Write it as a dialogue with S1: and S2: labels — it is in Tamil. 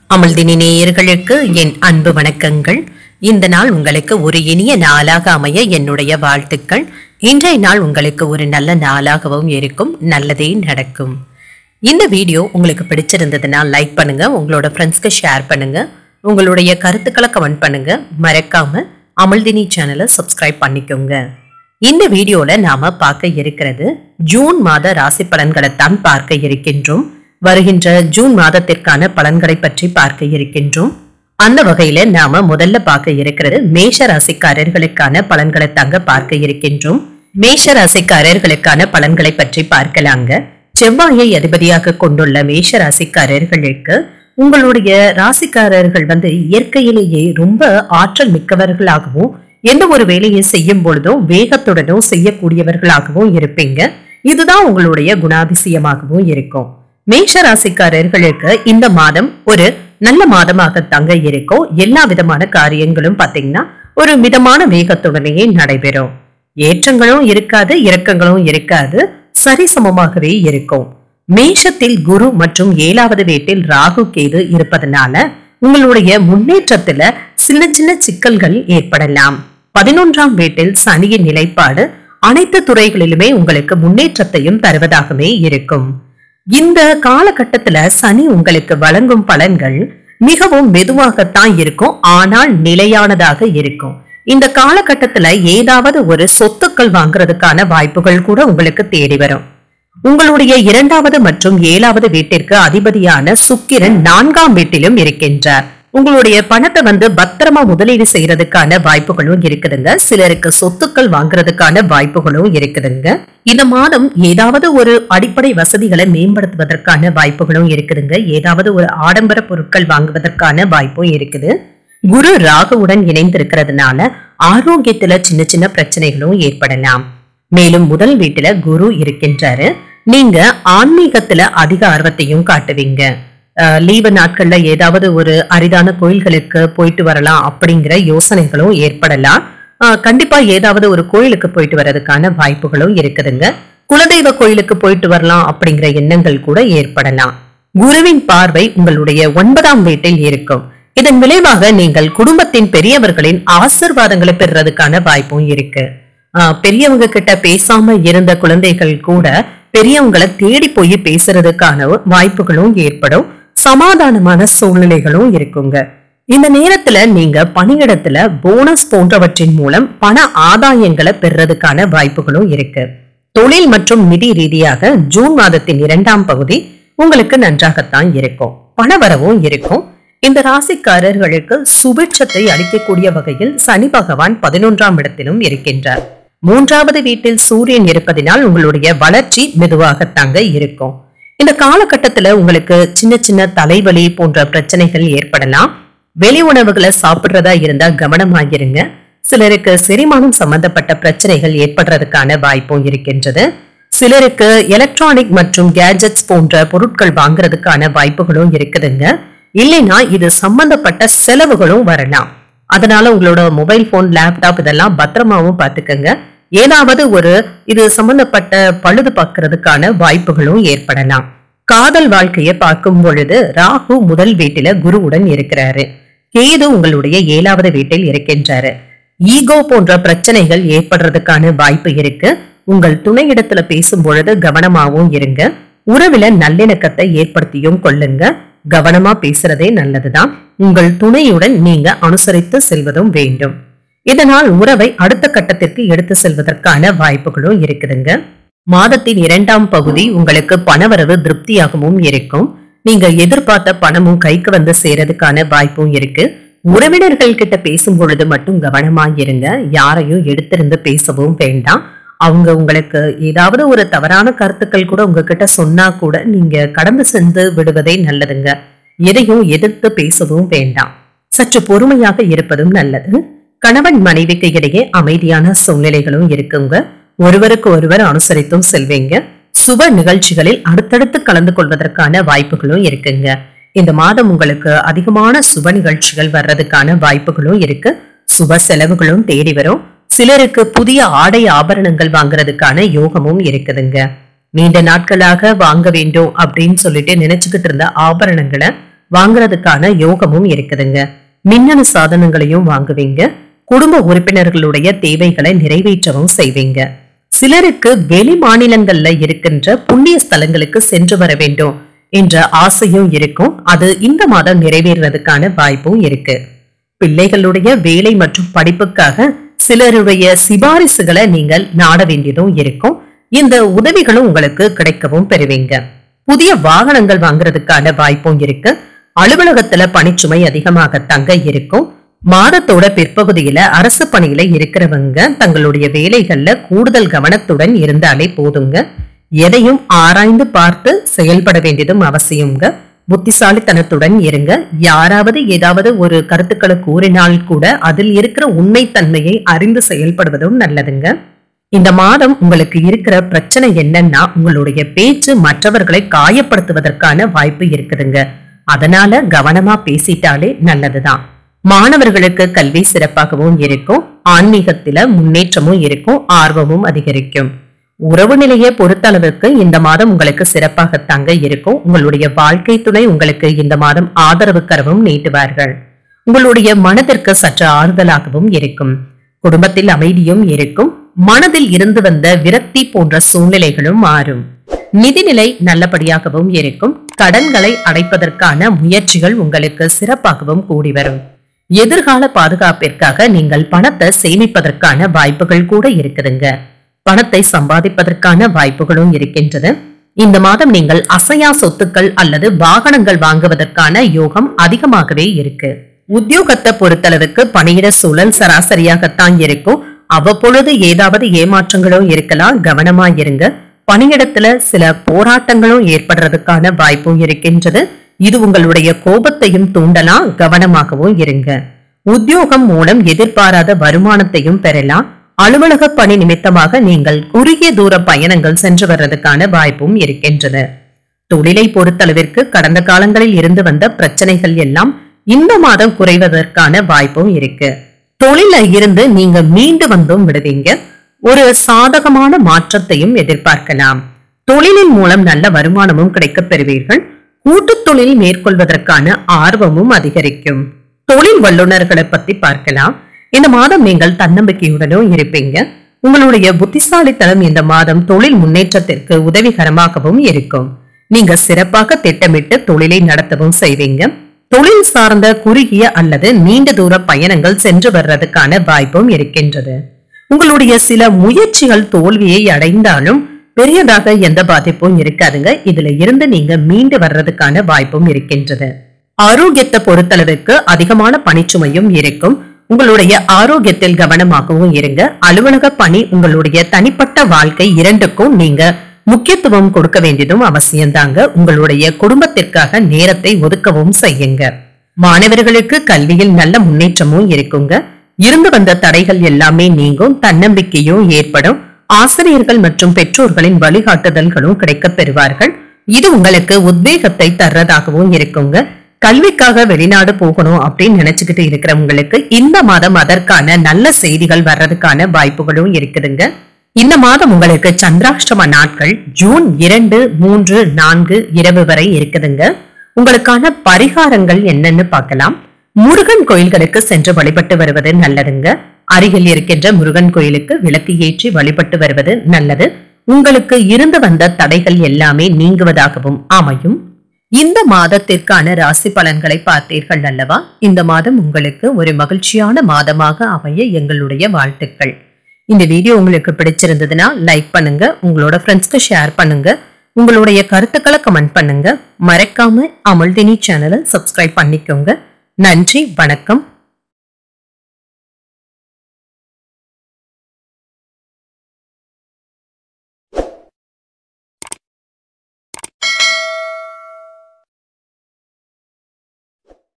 S1: அமிழ்தினி நேயர்களுக்கு என் அன்பு வணக்கங்கள். இந்த நாள் உங்களுக்கு ஒரு இனிய நாளாக அமைய என்னுடைய வாழ்த்துக்கள். இன்றைய நாள் உங்களுக்கு ஒரு நல்ல நாளாகவும் இருக்கும், நல்லதே நடக்கும். இந்த வீடியோ உங்களுக்கு பிடிச்சிருந்ததுன்னா லைக் பண்ணுங்க, உங்களோட ஃப்ரெண்ட்ஸ்க்கு ஷேர் பண்ணுங்க, உங்களுடைய கருத்துக்களை கமெண்ட் பண்ணுங்க. மறக்காம அமிழ்தினி சேனலை சப்ஸ்கிரைப் பண்ணிக்கோங்க. இந்த வீடியோல நாம பார்க்க இருக்கிறது ஜூன் மாத ராசி பலன்களை தான் பார்க்க இருக்கின்றோம். வருகின்ற ஜூன் மாதத்திற்கான பலன்களை பற்றி பார்க்க இருக்கின்றோம். அந்த வகையில நாம முதல்ல பார்க்க இருக்கிறது மேஷ ராசிக்காரர்களுக்கான பலன்களை தாங்க பார்க்க இருக்கின்றோம். மேஷ ராசிக்காரர்களுக்கான பலன்களை பற்றி பார்க்கலாங்க. செவ்வாயை அதிபதியாக கொண்டுள்ள மேஷ ராசிக்காரர்களுக்கு உங்களுடைய ராசிக்காரர்கள் இயற்கையிலேயே ரொம்ப ஆற்றல் மிக்கவர்களாகவும் எந்த ஒரு வேலையை செய்யும் பொழுதும் வேகத்துடனும் செய்யக்கூடியவர்களாகவும் இருப்பீங்க. இதுதான் உங்களுடைய குணாதிசயமாகவும் இருக்கும். மேஷ ராசிக்காரர்களுக்கு இந்த மாதம் ஒரு நல்ல மாதமாக தங்க இருக்கும். எல்லா விதமான காரியங்களும் பாத்தீங்கன்னா ஒரு மிதமான வேகத்துடனேயே நடைபெறும். ஏற்றங்களும் இருக்காது, இறக்கங்களும் இருக்காது, சரிசமமாகவே இருக்கும். மேஷத்தில் குரு மற்றும் 7வது வீட்டில் ராகு கேது இருப்பதனால உங்களுடைய முன்னேற்றத்துல சின்ன சின்ன சிக்கல்கள் ஏற்படலாம். 11ஆம் வீட்டில் சனியின் நிலைப்பாடு அனைத்து துறைகளிலுமே உங்களுக்கு முன்னேற்றத்தையும் தருவதாகவே இருக்கும். இந்த காலகட்டத்துல சனி உங்களுக்கு வழங்கும் பலன்கள் மிகவும் மெதுவாகத்தான் இருக்கும், ஆனால் நிலையானதாக இருக்கும். இந்த காலகட்டத்துல ஏதாவது ஒரு சொத்துக்கள் வாங்குறதுக்கான வாய்ப்புகள் கூட உங்களுக்கு தேடி வரும். உங்களுடைய 2வது மற்றும் 7வது வீட்டிற்கு அதிபதியான சுக்கிரன் 4ஆம் வீட்டிலும் இருக்கின்றார். உங்களுடைய பணத்தை பத்திரமா முதலீடு செய்யறதுக்கான வாய்ப்புகளும் இருக்குதுங்க. சிலருக்கு சொத்துக்கள் வாங்குறதுக்கான வாய்ப்புகளும் இருக்குதுங்க. இந்த மாதம் ஏதாவது ஒரு அடிப்படை வசதிகளை மேம்படுத்துவதற்கான வாய்ப்புகளும் இருக்குதுங்க. ஏதாவது ஒரு ஆடம்பர பொருட்கள் வாங்குவதற்கான வாய்ப்பும் இருக்குது. குரு ராகுவுடன் இணைந்திருக்கிறதுனால ஆரோக்கியத்துல சின்ன சின்ன பிரச்சனைகளும் ஏற்படலாம். மேலும் முதல் வீட்டுல குரு இருக்கின்றாரு. நீங்க ஆன்மீகத்துல அதிக ஆர்வத்தையும் காட்டுவீங்க. லீவு நாட்கள்ல ஏதாவது ஒரு அரிதான கோயில்களுக்கு போயிட்டு வரலாம் அப்படிங்கிற யோசனைகளும் ஏற்படலாம். கண்டிப்பா ஏதாவது ஒரு கோயிலுக்கு போயிட்டு வர்றதுக்கான வாய்ப்புகளும் இருக்குதுங்க. குலதெய்வ கோயிலுக்கு போயிட்டு வரலாம் அப்படிங்கிற எண்ணங்கள் கூட ஏற்படலாம். குருவின் பார்வை உங்களுடைய 9ஆம் வீட்டில் இருக்கும். இதன் விளைவாக நீங்கள் குடும்பத்தின் பெரியவர்களின் ஆசீர்வாதங்களை பெறுறதுக்கான வாய்ப்பும் இருக்கு. பெரியவங்க கிட்ட பேசாம இருந்த குழந்தைகள் கூட பெரியவங்களை தேடி போய் பேசுறதுக்கான வாய்ப்புகளும் ஏற்படும். சமாதானமான சூழ்நிலைகளும் இருக்குங்க. இந்த நேரத்துல நீங்க பணியிடத்துல போனஸ் போன்றவற்றின் மூலம் பண ஆதாயங்களை பெறுறதுக்கான வாய்ப்புகளும் இருக்கு. தொழில் மற்றும் நிதி ரீதியாக ஜூன் மாதத்தின் 2ஆம் பகுதி உங்களுக்கு நன்றாகத்தான் இருக்கும். பணவரவும் இருக்கும். இந்த ராசிக்காரர்களுக்கு சுபிட்சத்தை அளிக்கக்கூடிய வகையில் சனி பகவான் 11ஆம் இடத்திலும் இருக்கின்றார். 3வது வீட்டில் சூரியன் இருப்பதினால் உங்களுடைய வளர்ச்சி மெதுவாகத்தாங்க இருக்கும். இந்த காலகட்டத்துல உங்களுக்கு சின்ன சின்ன தலைவலி போன்ற பிரச்சனைகள் ஏற்படலாம். வெளி உணவுகளை சாப்பிடுறதா இருந்தா கவனமாகிருங்க. சிலருக்கு செரிமானம் சம்பந்தப்பட்ட பிரச்சனைகள் ஏற்படுறதுக்கான வாய்ப்பும் இருக்கின்றது. சிலருக்கு எலக்ட்ரானிக் மற்றும் கேஜெட்ஸ் போன்ற பொருட்கள் வாங்குறதுக்கான வாய்ப்புகளும் இருக்குதுங்க. இல்லைன்னா இது சம்பந்தப்பட்ட செலவுகளும் வரலாம். அதனால உங்களோட மொபைல் போன், லேப்டாப் இதெல்லாம் பத்திரமாவும் பாத்துக்கங்க. ஏதாவது ஒரு இது சம்பந்தப்பட்ட பழுது பார்க்கறதுக்கான வாய்ப்புகளும் ஏற்படலாம். காதல் வாழ்க்கையை பார்க்கும் பொழுது ராகு முதல் வீட்டில குருவுடன் இருக்கிறாரு. கேது உங்களுடைய 7வது வீட்டில் இருக்கின்றாரு. ஈகோ போன்ற பிரச்சனைகள் ஏற்படுறதுக்கான வாய்ப்பு இருக்கு. உங்கள் துணையிடத்துல பேசும் பொழுது கவனமாவும் இருங்க. உறவில நல்லிணக்கத்தை ஏற்படுத்தியும் கொள்ளுங்க. கவனமா பேசுறதே நல்லதுதான். உங்கள் துணையுடன் நீங்க அனுசரித்து செல்வதும் வேண்டும். இதனால் உறவை அடுத்த கட்டத்திற்கு எடுத்து செல்வதற்கான வாய்ப்புகளும் இருக்குதுங்க. மாதத்தின் 2ஆம் பகுதி உங்களுக்கு பணவரவு திருப்தியாகவும் இருக்கும். நீங்க எதிர்பார்த்த பணமும் கைக்கு சேரதுக்கான வாய்ப்பும் இருக்கு. உறவினர்கள் கிட்ட பேசும் பொழுது மட்டும் கவனமாயிருங்க. யாரையும் எடுத்திருந்து பேசவும் வேண்டாம். அவங்க உங்களுக்கு ஏதாவது ஒரு தவறான கருத்துக்கள் கூட உங்ககிட்ட சொன்னா கூட நீங்க கடந்து சென்று விடுவதே நல்லதுங்க. எதையும் எதிர்த்து பேசவும் வேண்டாம். சற்று பொறுமையாக இருப்பதும் நல்லது. கணவன் மனைவிக்கு இடையே அமைதியான சூழ்நிலைகளும் இருக்குங்க. ஒருவருக்கு ஒருவர் அனுசரித்தும் செல்வீங்க. சுப நிகழ்ச்சிகளில் அடுத்தடுத்து கலந்து கொள்வதற்கான வாய்ப்புகளும் இருக்குங்க. இந்த மாதம் உங்களுக்கு அதிகமான சுப நிகழ்ச்சிகள் வர்றதுக்கான வாய்ப்புகளும் இருக்கு. சுப செலவுகளும் தேடி வரும். சிலருக்கு புதிய ஆடை ஆபரணங்கள் வாங்குறதுக்கான யோகமும் இருக்குதுங்க. நீண்ட நாட்களாக வாங்க வேண்டும் அப்படின்னு சொல்லிட்டு நினைச்சுக்கிட்டு இருந்த ஆபரணங்களை வாங்குறதுக்கான யோகமும் இருக்குதுங்க. மின்னணு சாதனங்களையும் வாங்குவீங்க. குடும்ப உறுப்பினர்களுடைய தேவைகளை நிறைவேற்றவும் செய்வீங்க. சிலருக்கு வெளி மாநிலங்கள்ல இருக்கின்ற புண்ணிய ஸ்தலங்களுக்கு சென்று வர வேண்டும் என்ற ஆசையும் இருக்கும். அது இந்த மாதம் நிறைவேறதுக்கான வாய்ப்பும் இருக்கு. பிள்ளைகளுடைய வேலை மற்றும் படிப்புக்காக சிலருடைய சிபாரிசுகளை நீங்கள் நாட வேண்டியதும் இருக்கும். இந்த உதவிகளும் உங்களுக்கு கிடைக்கவும் பெறுவீங்க. புதிய வாகனங்கள் வாங்குறதுக்கான வாய்ப்பும் இருக்கு. அலுவலகத்துல பணிச்சுமை அதிகமாக தங்க இருக்கும். மாதத்தோட பிற்பகுதியில அரசு பணியில இருக்கிறவங்க தங்களுடைய வேலைகள்ல கூடுதல் கவனத்துடன் இருந்தாலே போதுங்க. எதையும் ஆராய்ந்து பார்த்து செயல்பட வேண்டியதும் அவசியங்க. புத்திசாலித்தனத்துடன் இருங்க. யாராவது ஏதாவது ஒரு கருத்துக்களை கூறினால் கூட அதில் இருக்கிற உண்மைத்தன்மையை அறிந்து செயல்படுவதும் நல்லதுங்க. இந்த மாதம் உங்களுக்கு இருக்கிற பிரச்சனை என்னன்னா, உங்களுடைய பேச்சு மற்றவர்களை காயப்படுத்துவதற்கான வாய்ப்பு இருக்குதுங்க. அதனால கவனமா பேசிட்டாலே நல்லதுதான். மாணவர்களுக்கு கல்வி சிறப்பாகவும் இருக்கும். ஆன்மீகத்தில முன்னேற்றமும் இருக்கும். ஆர்வமும் அதிகரிக்கும். உறவு நிலையை பொறுத்தளவுக்கு இந்த மாதம் உங்களுக்கு சிறப்பாக தங்க இருக்கும். உங்களுடைய வாழ்க்கை துணை உங்களுக்கு இந்த மாதம் ஆதரவு கரவும் நீட்டுவார்கள். உங்களுடைய மனதிற்கு சற்று ஆறுதலாகவும் இருக்கும். குடும்பத்தில் அமைதியும் இருக்கும். மனதில் இருந்து வந்த விரக்தி போன்ற சூழ்நிலைகளும் மாறும். நிதிநிலை நல்லபடியாகவும் இருக்கும். கடன்களை அடைப்பதற்கான முயற்சிகள் உங்களுக்கு சிறப்பாகவும் கூடி வரும். எதிர்கால பாதுகாப்பிற்காக நீங்கள் பணத்தை சேமிப்பதற்கான வாய்ப்புகள் கூட இருக்குதுங்க. பணத்தை சம்பாதிப்பதற்கான வாய்ப்புகளும் இருக்கின்றது. இந்த மாதம் நீங்கள் அசையா சொத்துக்கள் அல்லது வாகனங்கள் வாங்குவதற்கான யோகம் அதிகமாகவே இருக்கு. உத்தியோகத்தை பொறுத்தளவுக்கு பணியிட சூழல் சராசரியாகத்தான் இருக்கும். அவ்வப்பொழுது ஏதாவது ஏமாற்றங்களும் இருக்கலாம். கவனமா இருங்க. பணியிடத்துல சில போராட்டங்களும் ஏற்படுறதுக்கான வாய்ப்பும் இருக்கின்றது. இது உங்களுடைய கோபத்தையும் தூண்டலாம். கவனமாகவும் இருங்க. உத்தியோகம் மூலம் எதிர்பாராத வருமானத்தையும் பெறலாம். அலுவலக பணி நிமித்தமாக நீங்கள் குறுகிய தூர பயணங்கள் சென்று வர்றதுக்கான வாய்ப்பும் இருக்கின்றது. தொழிலை பொறுத்தளவிற்கு கடந்த காலங்களில் இருந்து வந்த பிரச்சனைகள் எல்லாம் இந்த மாதம் குறைவதற்கான வாய்ப்பும் இருக்கு. தொழில இருந்து நீங்க மீண்டு வந்தும் விடுவீங்க. ஒரு சாதகமான மாற்றத்தையும் எதிர்பார்க்கலாம். தொழிலின் மூலம் நல்ல வருமானமும் கிடைக்கப் பெறுவீர்கள். கூட்டு தொழில் மேற்கொள்வதற்கான ஆர்வமும் அதிகரிக்கும். தொழில் வல்லுநர்களை பத்தி பார்க்கலாம். இந்த மாதம் நீங்கள் தன்னம்பிக்கையுடனும் இருப்பீங்க. உங்களுடைய புத்திசாலித்தனம் இந்த மாதம் தொழில் முன்னேற்றத்திற்கு உதவிகரமாகவும் இருக்கும். நீங்க சிறப்பாக திட்டமிட்டு தொழிலை நடத்தவும் செய்வீங்க. தொழில் சார்ந்த குறுகிய அல்லது நீண்ட தூர பயணங்கள் சென்று வர்றதுக்கான வாய்ப்பும் இருக்கின்றது. உங்களுடைய சில முயற்சிகள் தோல்வியை அடைந்தாலும் பெரியதாக எந்த பாதிப்பும் இருக்காதுங்க. இதுல இருந்து நீங்க மீண்டு வர்றதுக்கான வாய்ப்பும் இருக்கின்றது. ஆரோக்கியத்தை பொறுத்தளவுக்கு அதிகமான பணிச்சுமையும் இருக்கும். உங்களுடைய ஆரோக்கியத்தில் கவனமாகவும் இருங்க. அலுவலக பணி, உங்களுடைய தனிப்பட்ட வாழ்க்கை இரண்டுக்கும் நீங்க முக்கியத்துவம் கொடுக்க வேண்டியதும் அவசியம்தாங்க. உங்களுடைய குடும்பத்திற்காக நேரத்தை ஒதுக்கவும் செய்யுங்க. மாணவர்களுக்கு கல்வியில் நல்ல முன்னேற்றமும் இருக்குங்க. இருந்து வந்த தடைகள் எல்லாமே நீங்கும். தன்னம்பிக்கையும் ஏற்படும். ஆசிரியர்கள் மற்றும் பெற்றோர்களின் வழிகாட்டுதல்களும் கிடைக்கப் பெறுவார்கள். இது உங்களுக்கு உத்வேகத்தை தர்றதாகவும் இருக்குங்க. கல்விக்காக வெளிநாடு போகணும் அப்படின்னு நினைச்சுக்கிட்டு இருக்கிறவங்களுக்கு இந்த மாதம் அதற்கான நல்ல செய்திகள் வர்றதுக்கான வாய்ப்புகளும் இருக்குதுங்க. இந்த மாதம் உங்களுக்கு சந்திராஷ்டம நாட்கள் ஜூன் 2, 3, 4 இரவு வரை இருக்குதுங்க. உங்களுக்கான பரிகாரங்கள் என்னன்னு பார்க்கலாம். முருகன் கோயில்களுக்கு சென்று வழிபட்டு வருவது நல்லதுங்க. அருகில் இருக்கின்ற முருகன் கோயிலுக்கு விளக்கு ஏற்றி வழிபட்டு வருவது நல்லது. உங்களுக்கு இருந்து வந்த தடைகள் எல்லாமே நீங்குவதாகவும் அமையும். இந்த மாதத்திற்கான ராசி பலன்களை பார்த்தீர்கள் அல்லவா? இந்த மாதம் உங்களுக்கு ஒரு மகிழ்ச்சியான மாதமாக அமைய எங்களுடைய வாழ்த்துக்கள். இந்த வீடியோ உங்களுக்கு பிடிச்சிருந்ததுன்னா லைக் பண்ணுங்க. உங்களோட ஃப்ரெண்ட்ஸ்க்கு ஷேர் பண்ணுங்க. உங்களுடைய கருத்துக்களை கமெண்ட் பண்ணுங்க. மறக்காம அமிழ்தினி சேனலை சப்ஸ்கிரைப் பண்ணிக்கோங்க. நன்றி, வணக்கம்.